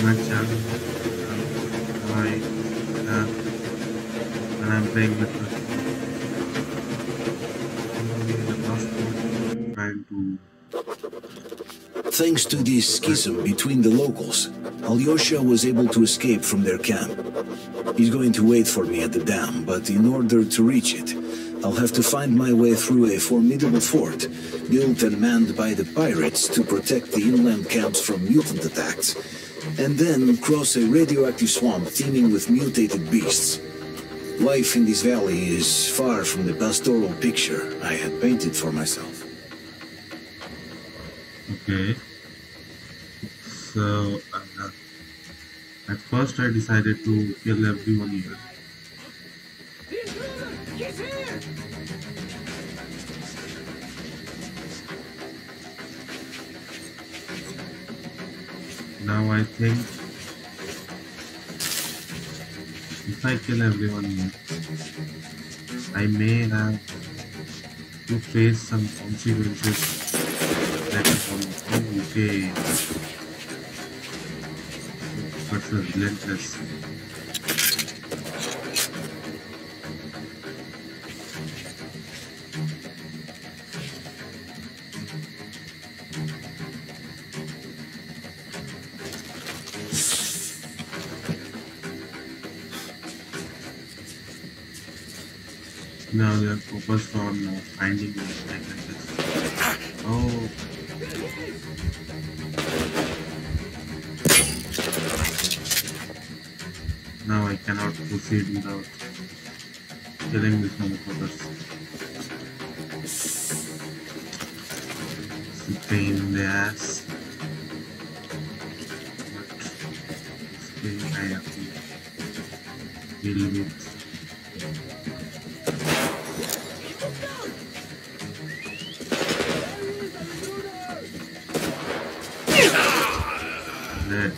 my channel. I, and I'm playing with the passport, trying to. Thanks to this schism between the locals, Alyosha was able to escape from their camp. He's going to wait for me at the dam, but in order to reach it, I'll have to find my way through a formidable fort, built and manned by the pirates to protect the inland camps from mutant attacks, and then cross a radioactive swamp teeming with mutated beasts. Life in this valley is far from the pastoral picture I had painted for myself. Okay. So, at first I decided to kill everyone here. He's here! Now I think if I kill everyone here, I may have to face some consequences that are okay, but relentless. Now they are focused on finding the necklaces. Oh. Now I cannot proceed without killing this motherfuckers. It's a pain in the ass. But this thing I have to deal with. Dead.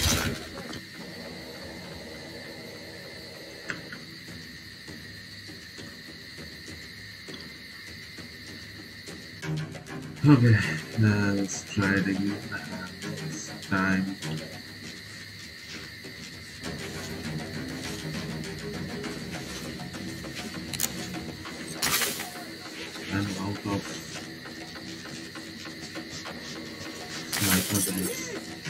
Okay, let's try it again. This time. I'm out of sniper bullets.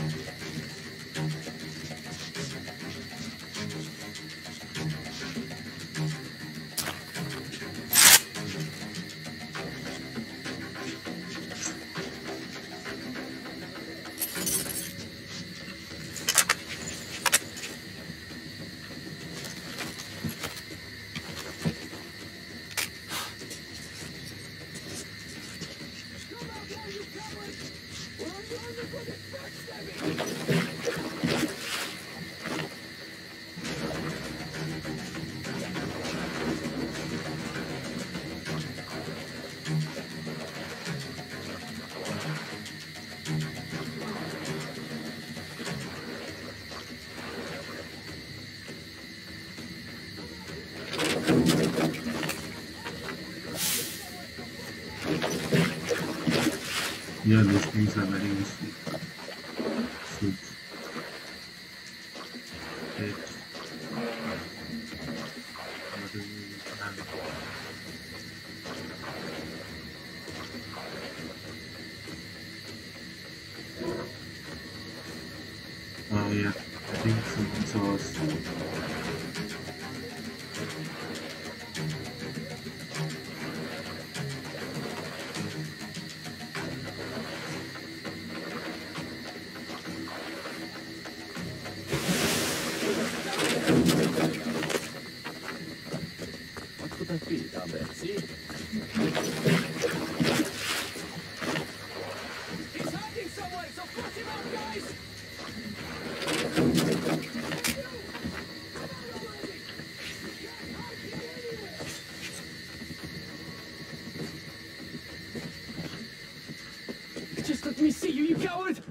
Yeah, these things are very useful. Soup. Eight. What do we have? Oh yeah, I think someone saw us. What could that be down there? See? He's hiding somewhere, so push him out, guys! Just let me see you, you coward!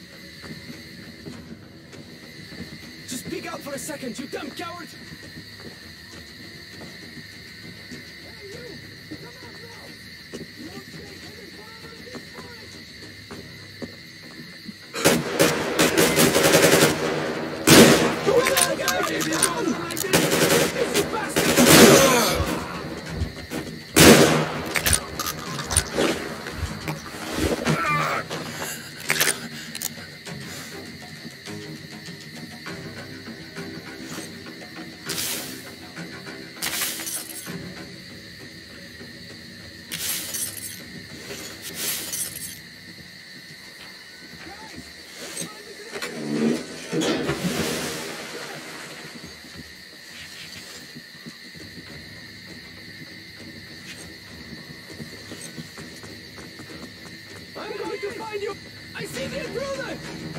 Just peek out for a second, you dumb coward! I'm going to find you! I see the intruder!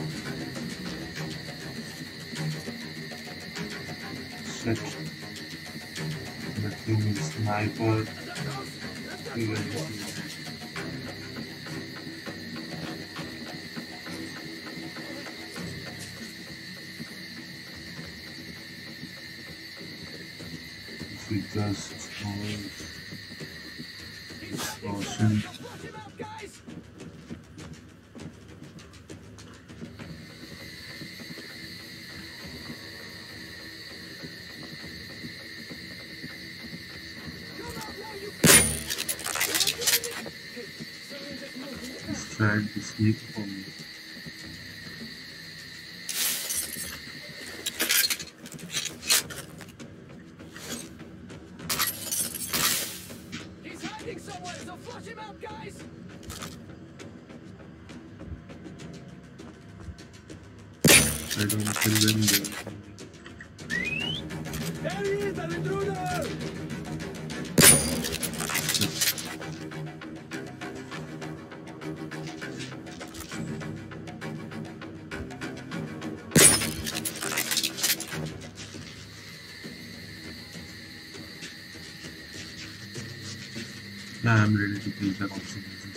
Shit. The thing is sniper. If we just caution. Watch him out, guys! Come out now, you... He's trying to sneak for me. He's hiding somewhere, so flush him out, guys! I don't kill them there. There he is, an intruder! Now I'm ready to kill the consequences.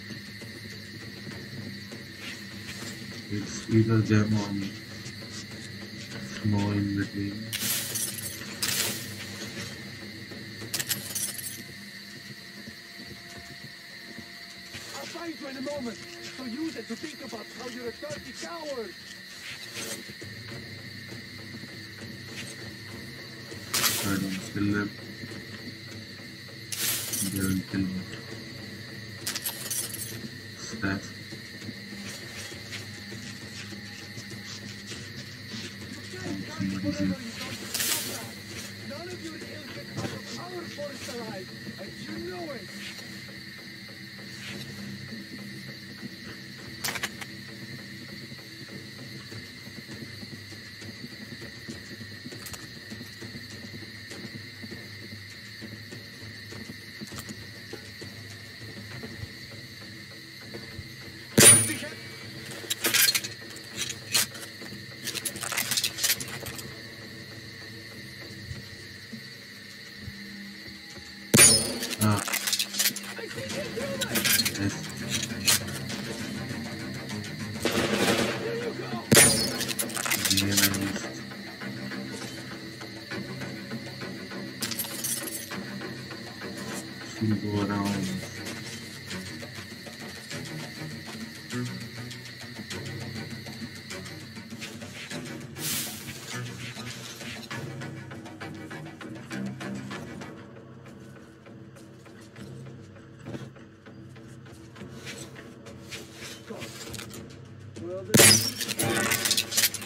It's either them or me. No in between. I'll find you in a moment, so use it to think about how you're a dirty coward! I don't kill them. They will kill me. Stat. Somebody's in. None of your ilk can stop our forest alive, and you know it! Ah, I see the intruder! yes. Here you go! Again I missed. Should go around. Well, this...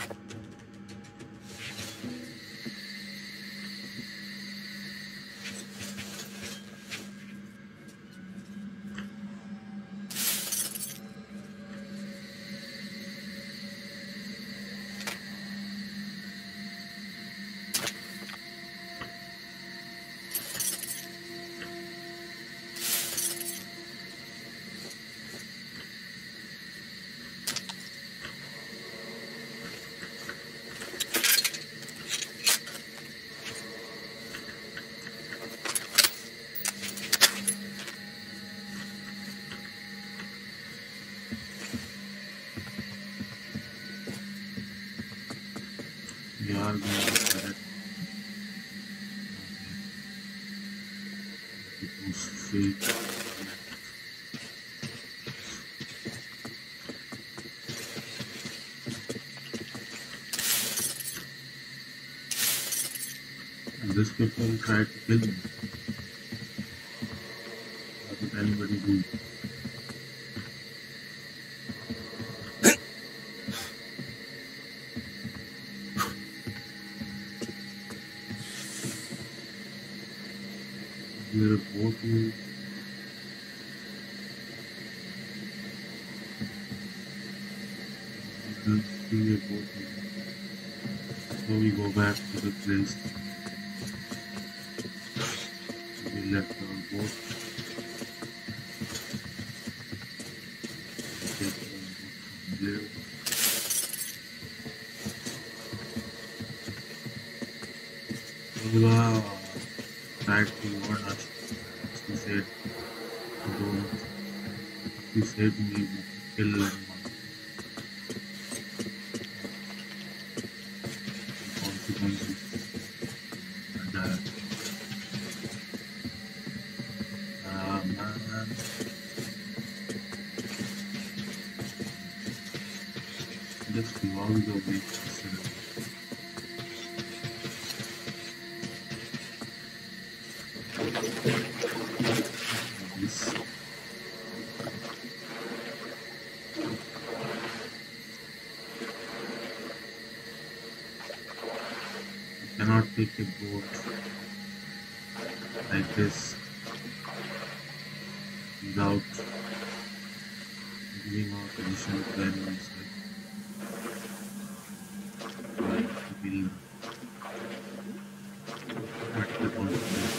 We are going to correct. It was fake. And this people tried to kill me. What did anybody do? Is there a boat here? I don't see a boat here. So we go back to the place we left our boat. Take the boat from there. Olga tried to warn us. She said, don't. She said we would kill anyone. Consequences. And man, just log the way. This cannot take a boat like this without giving out additional elements like to be practical consequences.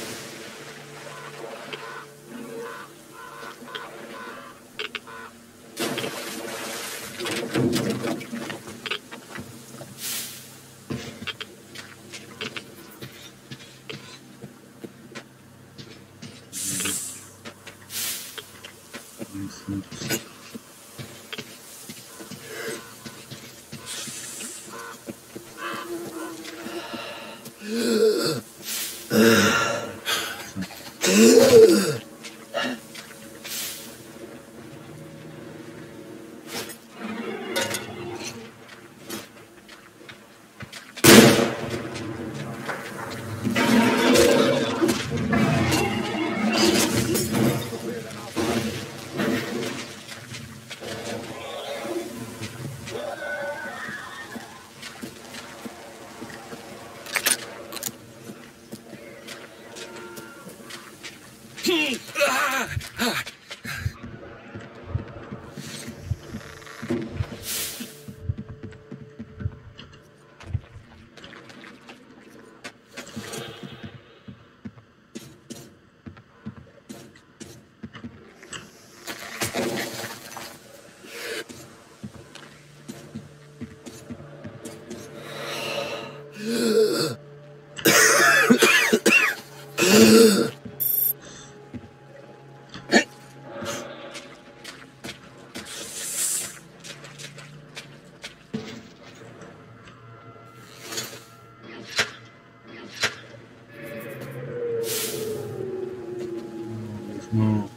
No.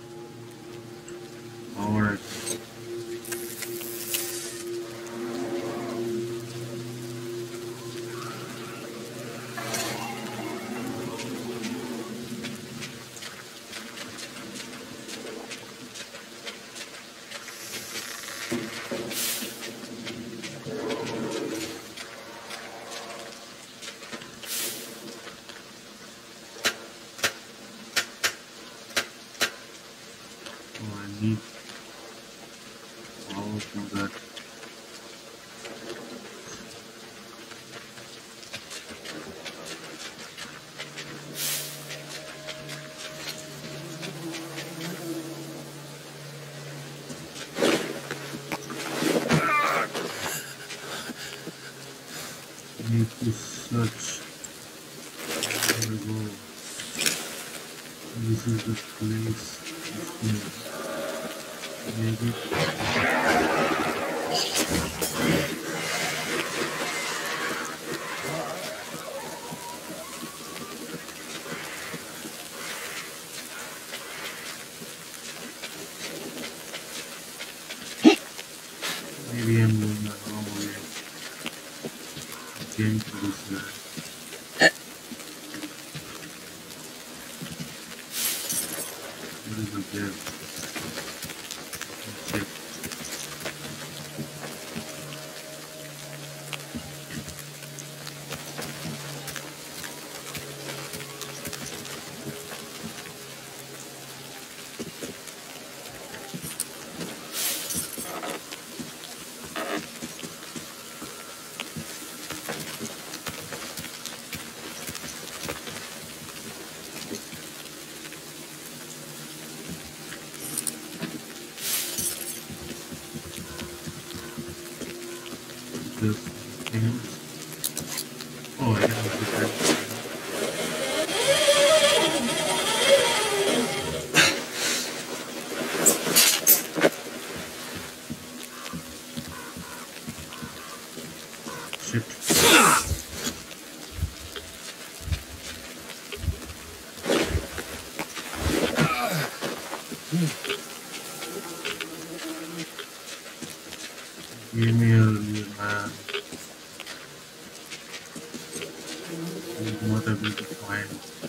Alright. I need power for that. I need to search. There we go. This is the place. Maybe. Maybe I'm going the wrong way. I came to this way. What is up there? Check. This things. Oh, I can also check. Shit. Give me earlier, man. I'm not able to find.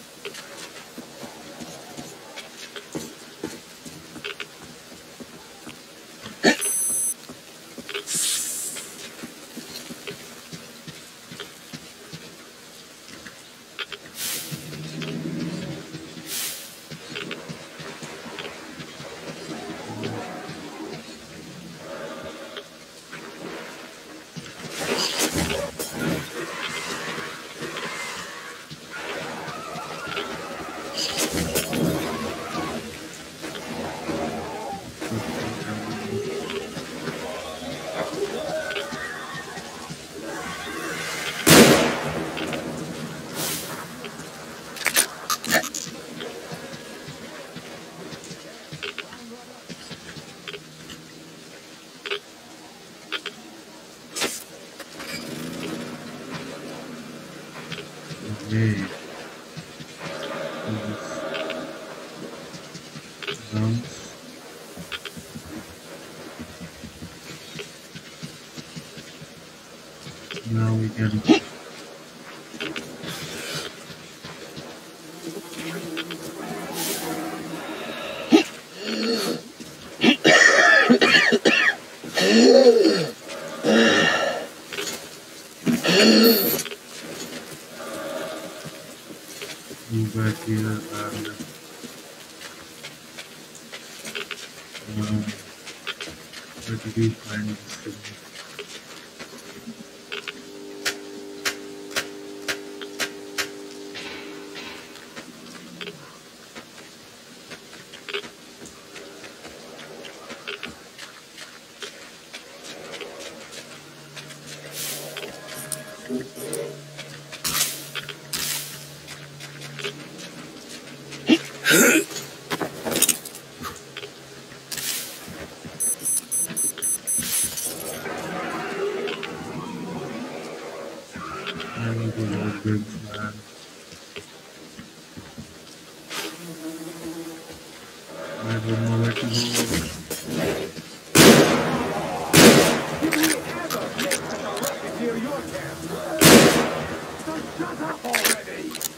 Okay. Drums. Now we can move back here and where did we find this thing? I need to load this, man. I don't know where to go. Near your camp. So shut up already.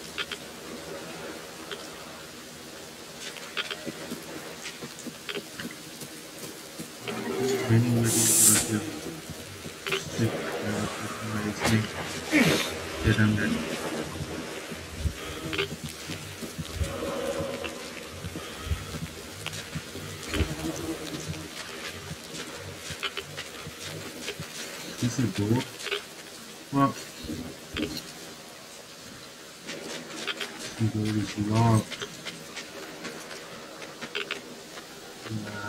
Many weddings are here. Shit, my snake. Shit, I'm dead. Is this a door? Well, the door is locked. Nah.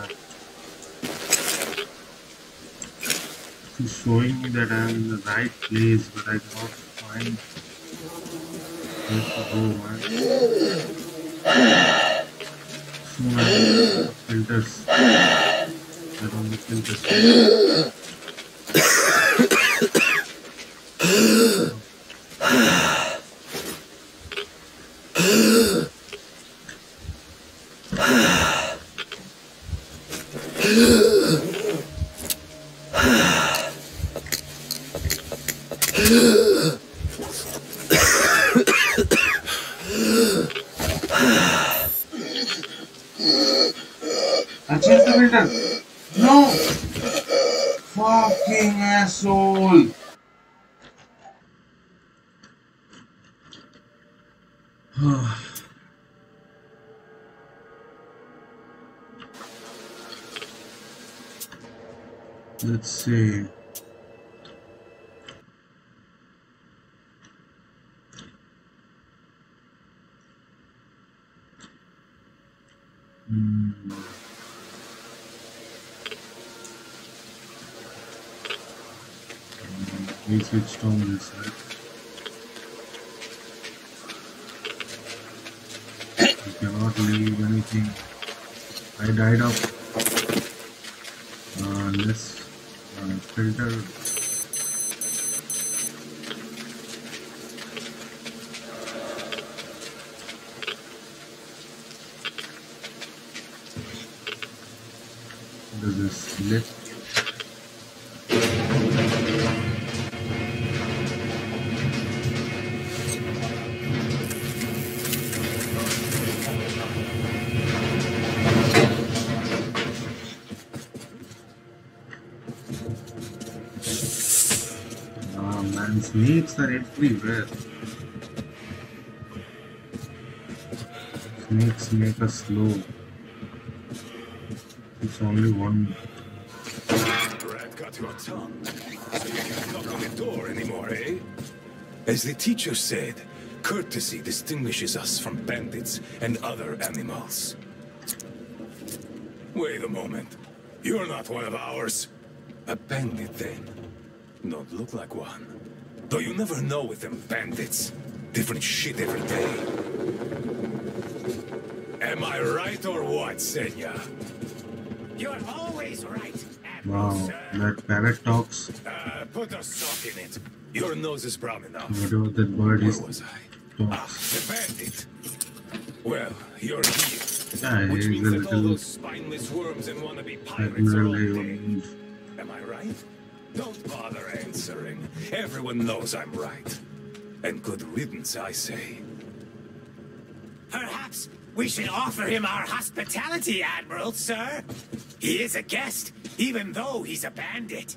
It's showing me that I'm in the right place, but I cannot find where to go, man. Soon I will filters. I don't need filters. filter. No! Fucking asshole! Let's see. We switched on this, right? You cannot leave anything. I died of this filter. Does this lift? Man, snakes are everywhere. Snakes make us slow. It's only one. Rat got your tongue, so you can't knock on the door anymore, eh? As the teacher said, courtesy distinguishes us from bandits and other animals. Wait a moment. You're not one of ours. A bandit, then? Don't look like one. Though you never know with them bandits. Different shit every day. Am I right or what, Senya? You're always right, Admiral, Wow, sir. that parrot talks. Put a sock in it. Your nose is brown enough. Whatever that bird Where is. was I? Talks. The bandit. Well, you're here. Yeah, Which he's means a that all little those spineless worms and wannabe pirates are Admiral all dead. Aeon. Am I right? Don't bother answering. Everyone knows I'm right. And good riddance, I say. Perhaps we should offer him our hospitality, Admiral, sir. He is a guest, even though he's a bandit.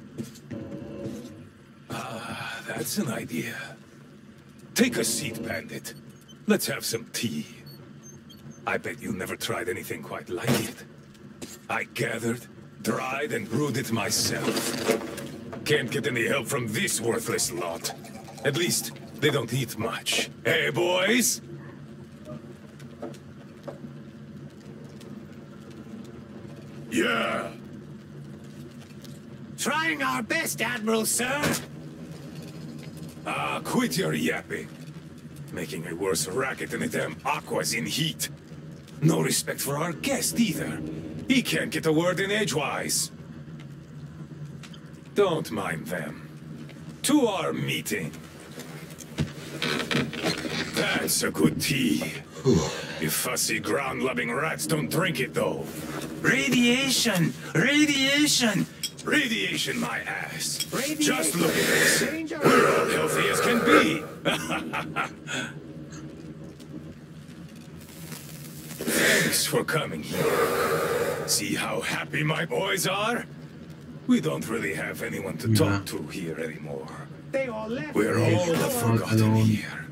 That's an idea. Take a seat, bandit. Let's have some tea. I bet you never tried anything quite like it. I gathered, dried, and brewed it myself. Can't get any help from this worthless lot. At least, they don't eat much. Hey, boys? Yeah. Trying our best, Admiral, sir. Quit your yapping. Making a worse racket than the damn Aqua's in heat. No respect for our guest, either. He can't get a word in edgewise. Don't mind them. To our meeting. That's a good tea. You fussy ground-loving rats don't drink it, though. Radiation! Radiation! Radiation, my ass. Radiation. Just look at us. Danger! We're all healthy as can be. Thanks for coming here. See how happy my boys are? We don't really have anyone to talk to here anymore. They all left. We're all the forgotten alone. here.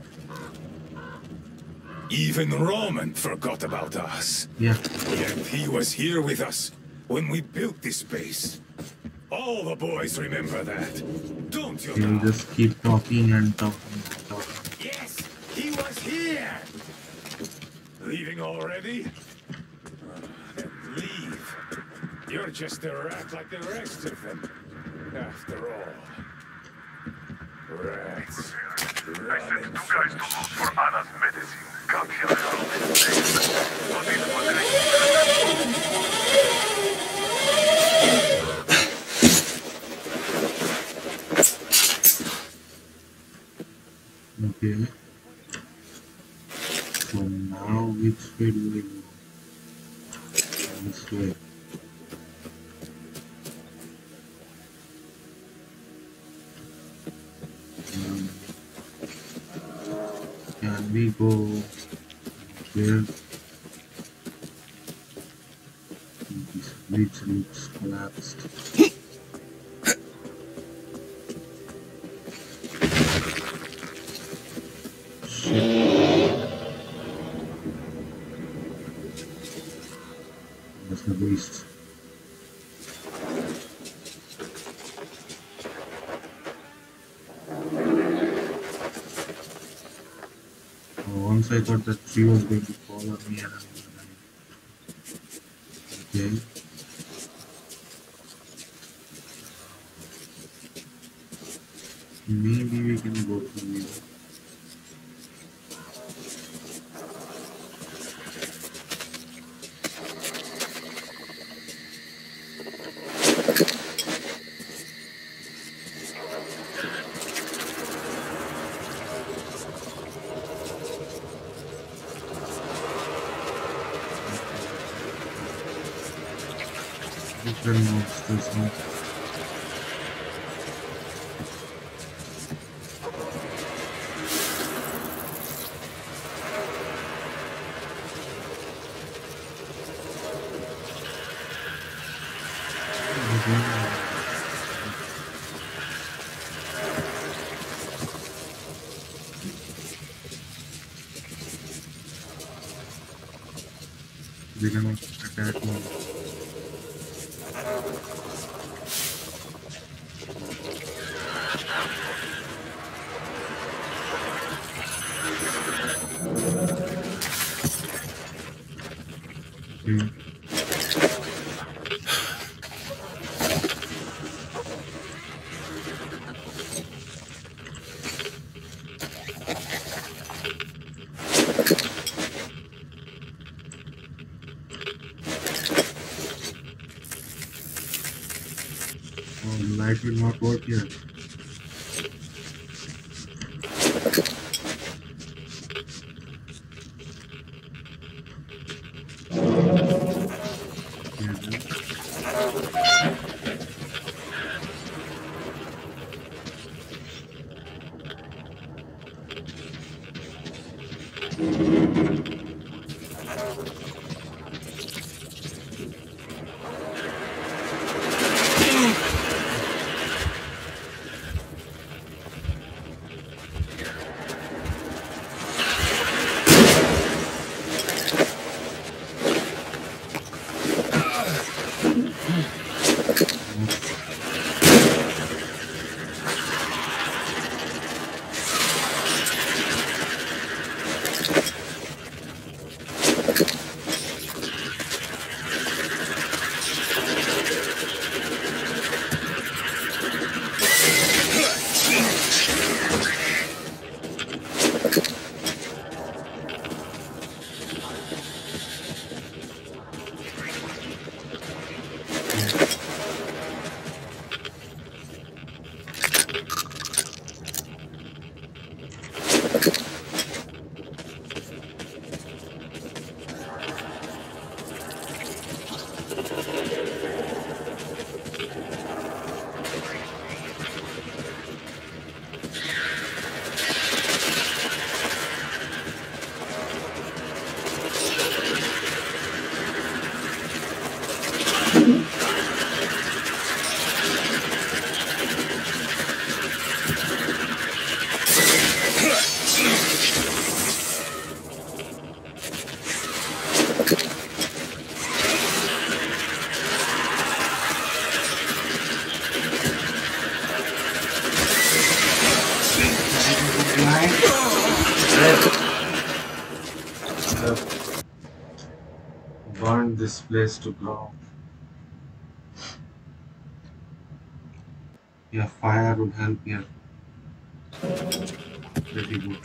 Even Roman forgot about us. Yeah. Yet he was here with us when we built this base. All the boys remember that. Don't you He'll now? just keep talking and talking and talking. Yes, he was here! Leaving already? Then leave. You're just a rat like the rest of them. After all. Rats. Running You guys to look for Anna's medicine. Come here now. So this Okay. So now which way do we go? This way. Can we go here? This breach looks collapsed. Shit. That's the beast. Once I thought that tree was going to fall on me and I was like, okay. Maybe we can go through here. Different monsters now. They're gonna attack me. Okay. Oh, the light will not work here. Burn this place to ground. Yeah, fire would help here. Pretty good.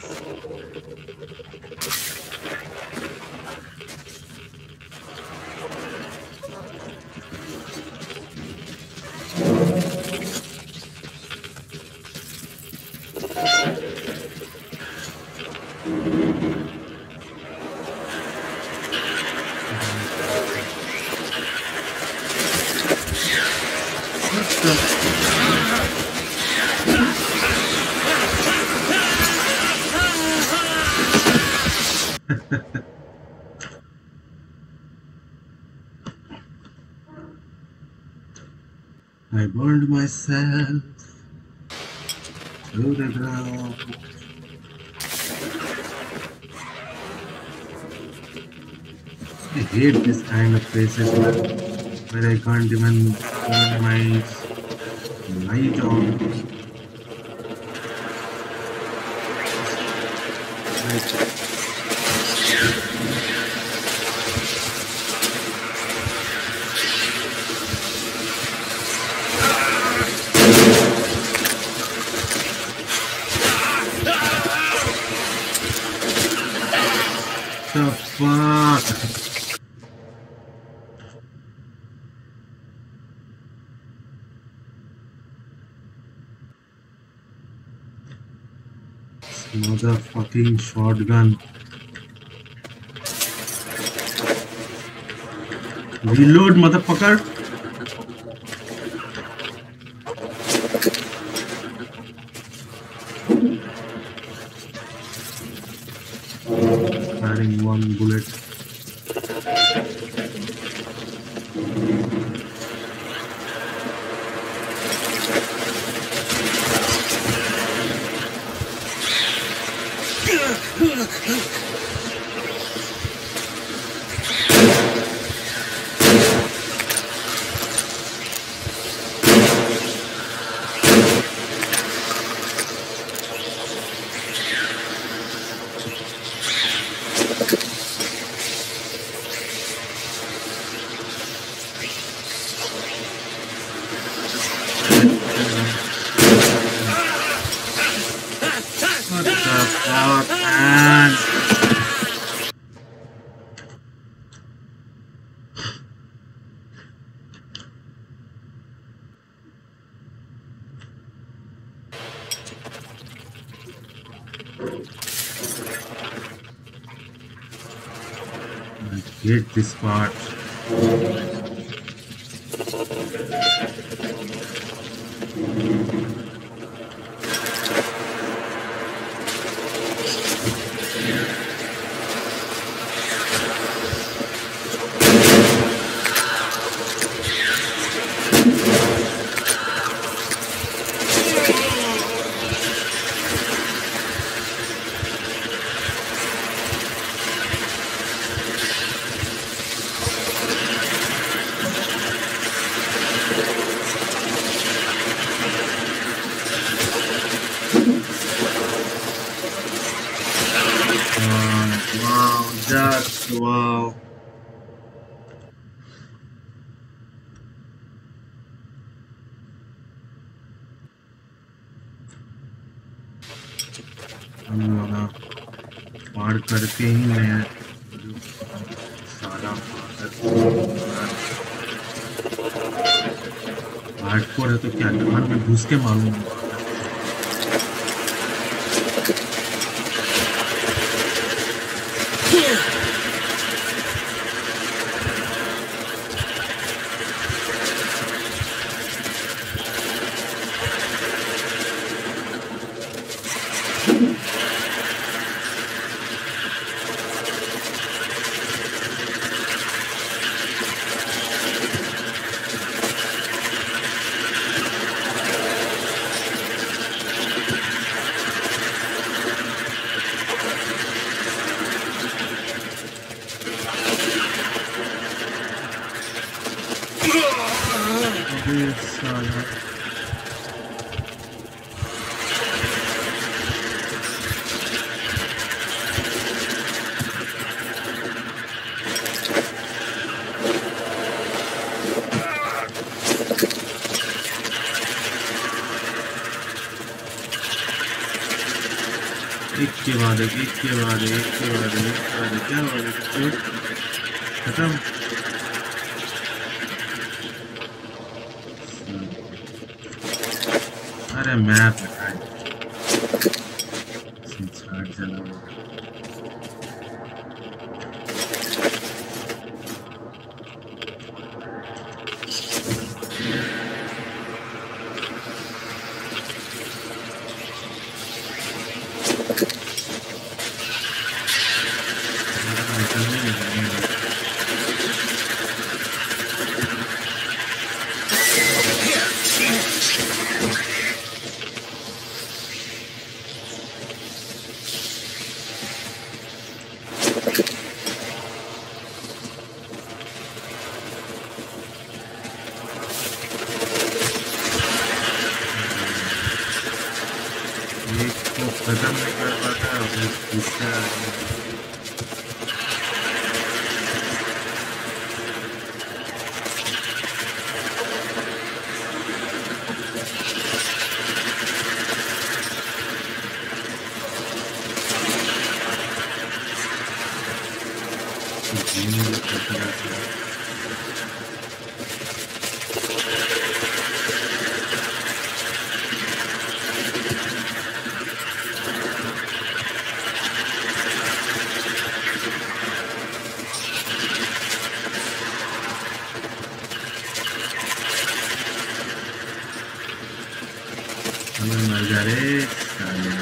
I burned myself to the ground. I hate this kind of places where I can't even turn my light on. Like, the fuck? Motherfucking shotgun. Reload, motherfucker. Firing one bullet. What the fuck, man? I hate this part. Wow, just wow. हम लोग पार करके ही मैं सारा hardcore है तो क्या कान में घुस के मारूंगा एक के बाद क्या हो रहा है खत्म अरे मैप एक तो खत्म नहीं कर पाता और दूसरा मर जा रे साले।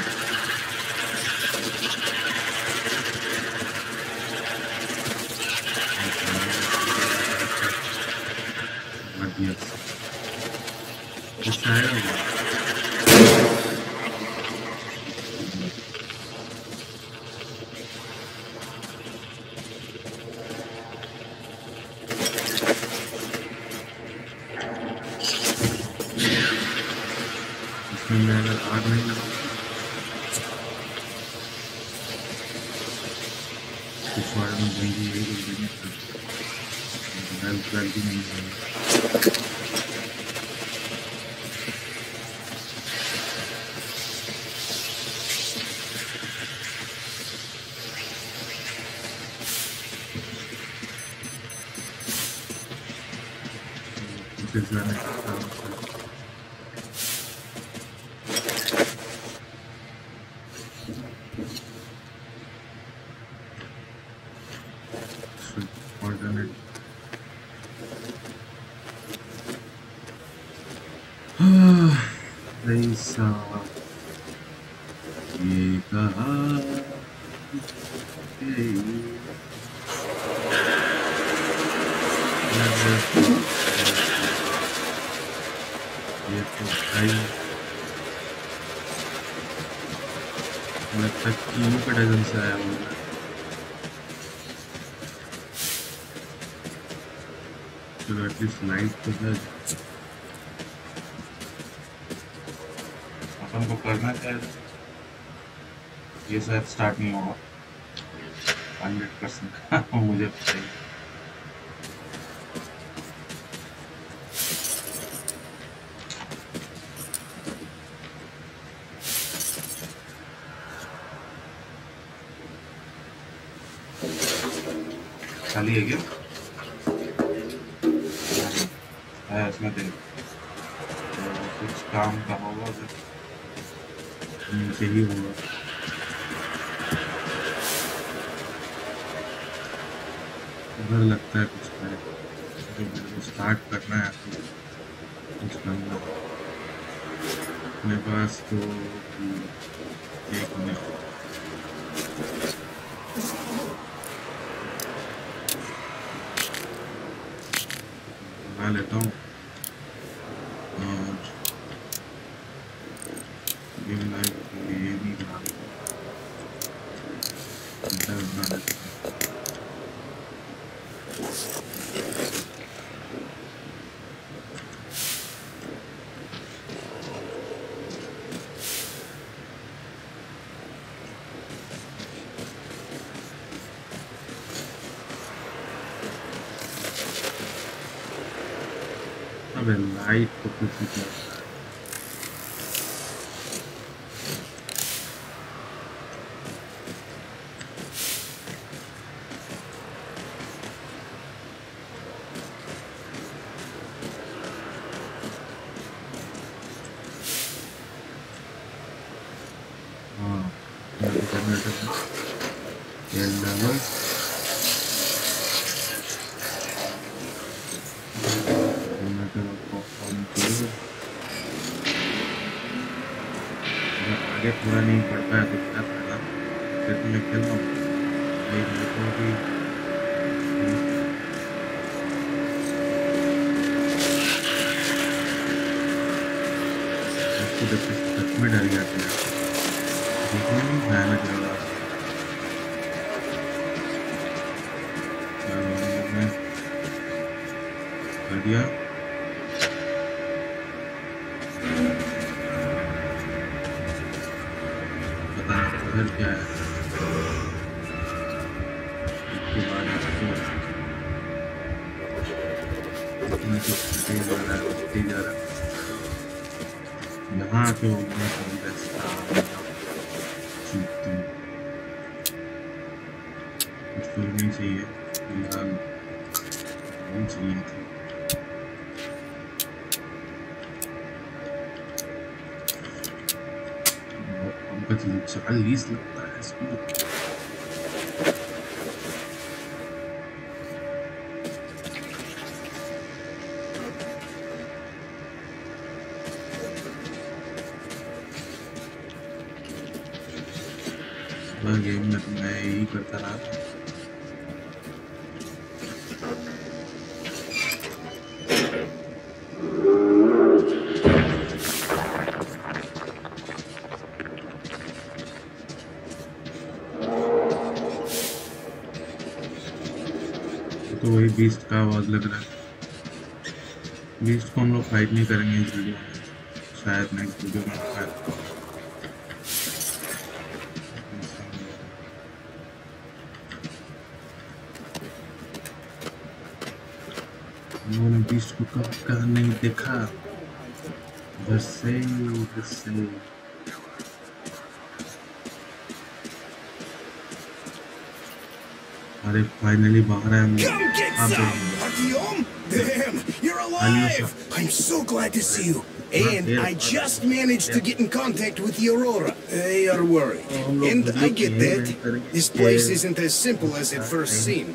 बढ़िया अच्छा है इसमें मैं अगर आग नहीं लगाऊंगा कुछ वाले में जल्दी यही जल्दी जल्दी नहीं है। जाने का ऐसा ये कहा ये तो भाई लगता कीमों का डजन से आया होगा। चलो एटलीस्ट लाइट तो है। अपन को करना चाहिए ये शायद स्टार्ट नहीं होगा 100% मुझे पता ही। खाली है क्या है इसमें देख तो कुछ काम का होगा नीचे ही होगा। उधर लगता है कुछ है जो मेरे को स्टार्ट करना है तो कुछ करना अपने पास तो एक मिनट बना लेता हूँ और ये नहीं बना लेता हूँ। अबे लाइट तो कुछ ही नहीं। हाँ तेल डालो आगे पूरा नहीं पड़ पाया तो क्या फायदा फिर तो मैं खेल रहा हूँ सच में डर गया था देखने में भयानक लगा। दिया। पता नहीं उधर क्या है। इसके बाद इसको इतना कुछ बढ़ते जा रहा है, बढ़ते जा रहा है। यहाँ आके वो मैं कभी रास्ता चूकती कुछ तो नहीं चाहिए फिलहाल, नहीं चाहिए थी। हमका 40 लगता है इसमें। गेम में तो मैं यही करता रहा। तो वही बीस्ट का आवाज लग रहा है। बीस्ट को हम लोग फाइट नहीं करेंगे इस वीडियो में, शायद नेक्स्ट वीडियो में फाइट। उन्होंने बीस्ट को कब कहा नहीं देखा। उधर से अरे फाइनली बाहर आए हम लोग। Come get some, Artyom! Damn, you're alive! I'm so glad to see you. And I just managed to get in contact with the Aurora. They are worried. And I get that. This place isn't as simple as it first seemed.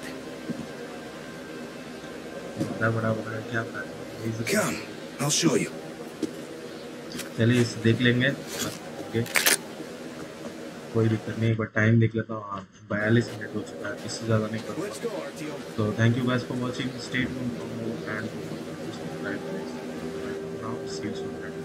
Come, I'll show you. चलिए इसे देख लेंगे। Okay, कोई दिक्कत नहीं, एक बार time देख लेता हूँ। हाँ, 42 मिनट हो चुका है, इससे ज़्यादा नहीं करूँगा। Let's go, Artyom. तो thank you guys for watching, stay tuned and subscribe. Now see you soon.